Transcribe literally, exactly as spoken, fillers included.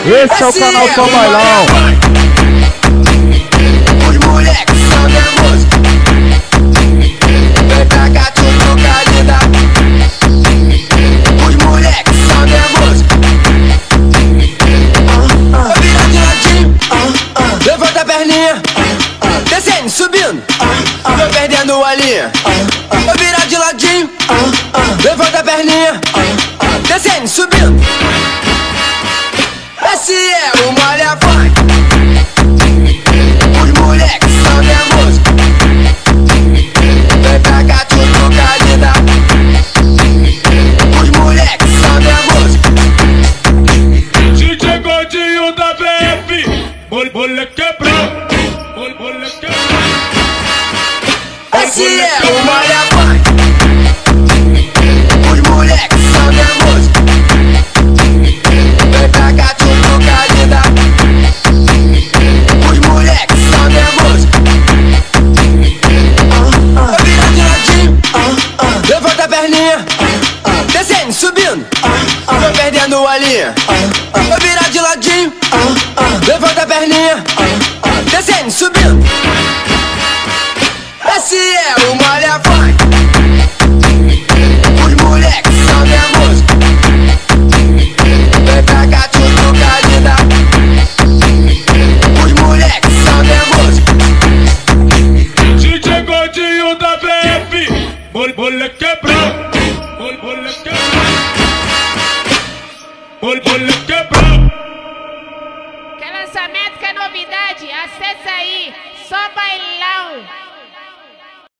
Esse é o canal Só Bailão. Os moleques são da música. Vem pra cá, tu troca de dar. Os moleques são da música. Vou virar de ladinho, levanta a perninha, descendo, subindo, tô perdendo a linha. Vou virar de ladinho, levanta a perninha, descendo, subindo. Esse é o Malha funk. Os moleques são da música. Vem pra cá, tu troca de dar. Os moleques são da música. D J Gordinho da V F, bol bole quebrou, bol bole quebrou. Esse é o Malha funk. Os moleques são da música. Vem pra cá, tu troca de dar. Os moleques são da música. Vou virar de ladinho, levanta a perninha, descendo, subindo, tô perdendo a linha. Vou virar de ladinho, levanta a perninha, descendo, subindo. Esse é o Malha funk. Os moleques são da música. Vem pra cá, tu troca de dar. Os moleques são da música. D J Gordinho da V F, bol bole quebrou, bol bole quebrou, bol bole quebrou. Que lançamento, que novidade, acessa aí, Só Bailão.